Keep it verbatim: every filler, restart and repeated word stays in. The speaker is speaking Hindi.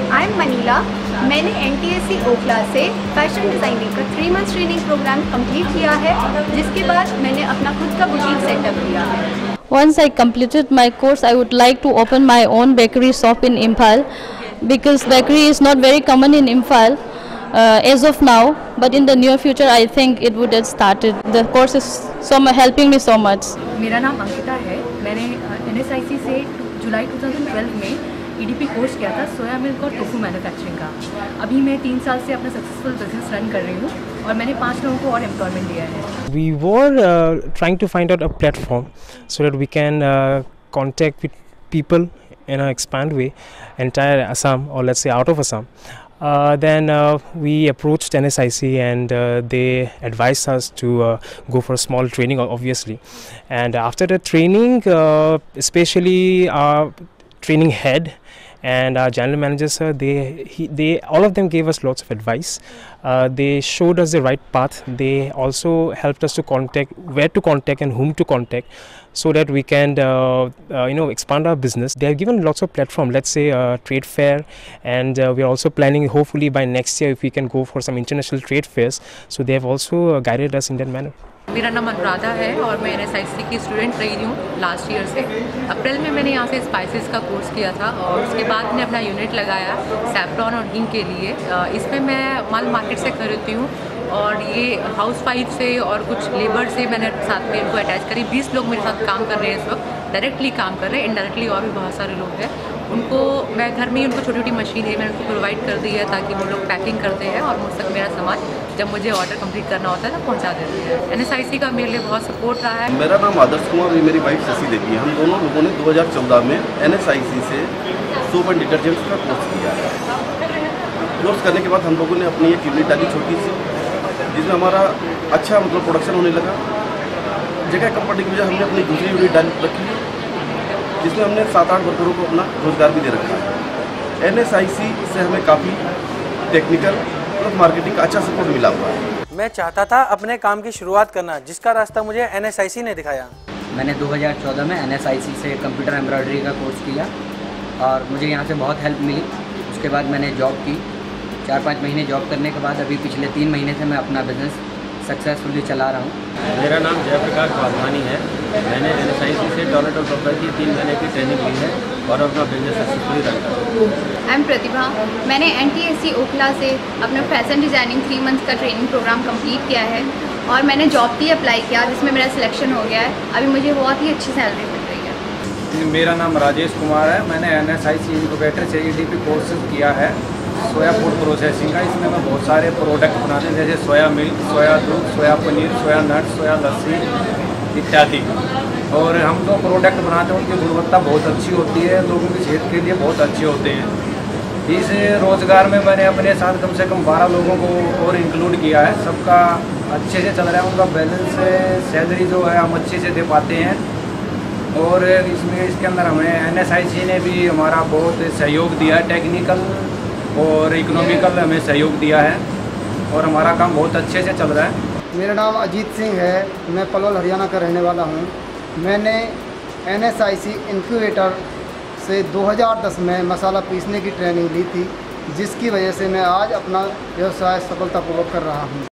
आई एम मनीला। मैंने N T S C Okhla से फैशन डिज़ाइनिंग का three months training program complete किया है, जिसके बाद मैंने अपना खुद का बुटीक सेटअप किया है। Once I completed my course, I would like to open my own bakery shop in Imphal, because bakery is not very common in Imphal uh, as of now, but in the near future I think it would have started. The course is so mu- helping me so much. मेरा नाम अंकिता है। मैंने एन एस आई सी से जुलाई टू थाउजेंड ट्वेल्व में ई डी पी कोर्स किया था सोया मिल्क और टोफू मैन्युफैक्चरिंग का। अभी मैं तीन साल से अपना सक्सेसफुल बिजनेस रन कर रही हूँ और मैंने पाँच लोगों को और एम्प्लॉयमेंट दिया है। We were uh, trying to find out a platform so that we can uh, contact with people in an expand way, entire Assam, or let's say out of Assam. Uh, then uh, we approached N S I C and uh, they advised us to uh, go for a small training, obviously. And after the training, uh, especially our training head and our general manager sir, they he, they all of them gave us lots of advice. Uh, they showed us the right path. They also helped us to contact where to contact and whom to contact, so that we can uh, uh, you know expand our business. They have given lots of platform, let's say uh, trade fair, and uh, we are also planning hopefully by next year if we can go for some international trade fairs. So they have also uh, guided us in that manner. मेरा नाम अनुराधा है और मैं एन एस आई सी की स्टूडेंट रही हूँ लास्ट ईयर से। अप्रैल में मैंने यहाँ से स्पाइसेस का कोर्स किया था और उसके बाद मैंने अपना यूनिट लगाया सैफ्रॉन और हींग के लिए। इसमें मैं माल मार्केट से खरीदती हूँ और ये हाउस वाइफ से और कुछ लेबर से मैंने साथ में इनको अटैच करी। बीस लोग मेरे साथ काम कर रहे हैं इस वक्त, डायरेक्टली काम कर रहे हैं, इनडायरेक्टली और भी बहुत सारे लोग हैं। उनको मैं घर में ही उनको छोटी छोटी मशीन है मैंने उनको प्रोवाइड कर दी है ताकि वो लोग पैकिंग करते हैं और मुझ तक मेरा सामान जब मुझे ऑर्डर कंप्लीट करना होता है तो पहुंचा देते हैं। एन एस आई सी का मेरे लिए बहुत सपोर्ट रहा है। मेरा नाम आदर्श कुमार और मेरी वाइफ शशि देवी है। हम दोनों लोगों ने दो हज़ार चौदह में एन एस आई सी से सोप एंड डिटर्जेंट्स का कोर्स किया है। कोर्स करने के बाद हम लोगों ने अपनी एक यूनिट डाली छोटी सी, जिसमें हमारा अच्छा मतलब प्रोडक्शन होने लगा। जगह कम पड़ने की वजह हमने अपनी दूसरी यूनिट डाल रखी है, जिसमें हमने सात आठ वर्करों को अपना रोजगार भी दे रखा है। एन एस आई सी से हमें काफ़ी टेक्निकल और मार्केटिंग का अच्छा सपोर्ट मिला हुआ है। मैं चाहता था अपने काम की शुरुआत करना, जिसका रास्ता मुझे एन एस आई सी ने दिखाया। मैंने दो हज़ार चौदह में एन एस आई सी से कंप्यूटर एम्ब्रॉयडरी का कोर्स किया और मुझे यहाँ से बहुत हेल्प मिली। उसके बाद मैंने जॉब की। चार पाँच महीने जॉब करने के बाद अभी पिछले तीन महीने से मैं अपना बिज़नेस सक्सेसफुली चला रहा हूँ। मेरा नाम जयप्रकाश वाधवानी है। मैंने एन एस आई सी से टोरेंटो प्रोपर की तीन महीने की ट्रेनिंग ली है और अपना बिजनेस सक्सेसफुली रन कर रहा हूँ। I am Pratibha. मैंने N T S C Okhla से अपना फैशन डिज़ाइनिंग थ्री मंथ्स का ट्रेनिंग प्रोग्राम कंप्लीट किया है और मैंने जॉब भी अप्लाई किया जिसमें मेरा सिलेक्शन हो गया है। अभी मुझे बहुत ही अच्छी सैलरी मिल रही है। मेरा नाम राजेश कुमार है। मैंने N S I C incubator से ई डी पी कोर्स किया है सोया फूड प्रोसेसिंग का। इसमें मैं बहुत सारे प्रोडक्ट बनाते हैं, जैसे सोया मिल्क, सोया दूध, सोया पनीर, सोया नट्स, सोया लस्सी इत्यादि। और हम जो प्रोडक्ट बनाते हैं उनकी गुणवत्ता बहुत अच्छी होती है, लोगों की सेहत के लिए बहुत अच्छे होते हैं। इस रोज़गार में मैंने अपने साथ कम से कम बारह लोगों को और इंक्लूड किया है। सबका अच्छे से चल रहा है, उनका बैलेंस सैलरी जो है हम अच्छे से दे पाते हैं। और इसमें इसके अंदर हमें एन एस आई सी ने भी हमारा बहुत सहयोग दिया है, टेक्निकल और इकोनॉमिकल हमें सहयोग दिया है और हमारा काम बहुत अच्छे से चल रहा है। मेरा नाम अजीत सिंह है। मैं पलवल हरियाणा का रहने वाला हूँ। मैंने N S I C incubator से दो हज़ार दस में मसाला पीसने की ट्रेनिंग ली थी, जिसकी वजह से मैं आज अपना व्यवसाय सफलतापूर्वक कर रहा हूँ।